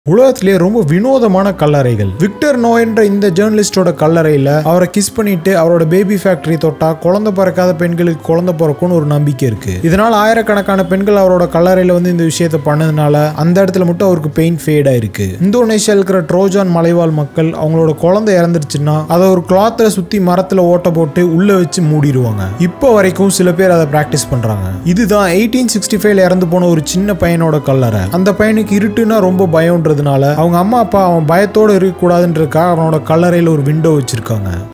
உலகத்திலே ரொம்ப வினோதமான கல்லறைகள். விக்டர் நோ என்ற இந்த ஜேர்னலிஸ்டோட கல்லறையில அவரை கிஸ் பண்ணிட்டு அவரோட பேபி ஃபேக்டரி தொட்டா குழந்தை பிறக்காத பெண்களுக்கு குழந்தை பிறக்கும்னு ஒரு நம்பிக்கை இருக்கு. இதனால ஆயிரக்கணக்கான பெண்கள் அவரோட கல்லறையில வந்து இந்த விஷயத்த பண்ணதுனால அந்த இடத்துல மட்டும் அவருக்கு பெயின் ஃபேட் ஆயிருக்கு. இந்தோனேஷியா இருக்கிற ட்ரோஜான் மலைவாழ் மக்கள் அவங்களோட குழந்தை இறந்துருச்சுன்னா அதை ஒரு கிளாத்ல சுத்தி மரத்துல ஓட்ட போட்டு உள்ள வச்சு மூடிடுவாங்க. இப்போ வரைக்கும் சில பேர் அதை பிராக்டிஸ் பண்றாங்க. இதுதான் 1865 இறந்து போன ஒரு சின்ன பையனோட கல்லறை. அந்த பையனுக்கு இருட்டுன்னா ரொம்ப பயம். அவங்க அம்மா அப்பா அவன் பயத்தோடு இருக்கக்கூடாதுன்றதுக்காக அவனோட கல்லறையில் ஒரு விண்டோ வச்சிருக்காங்க.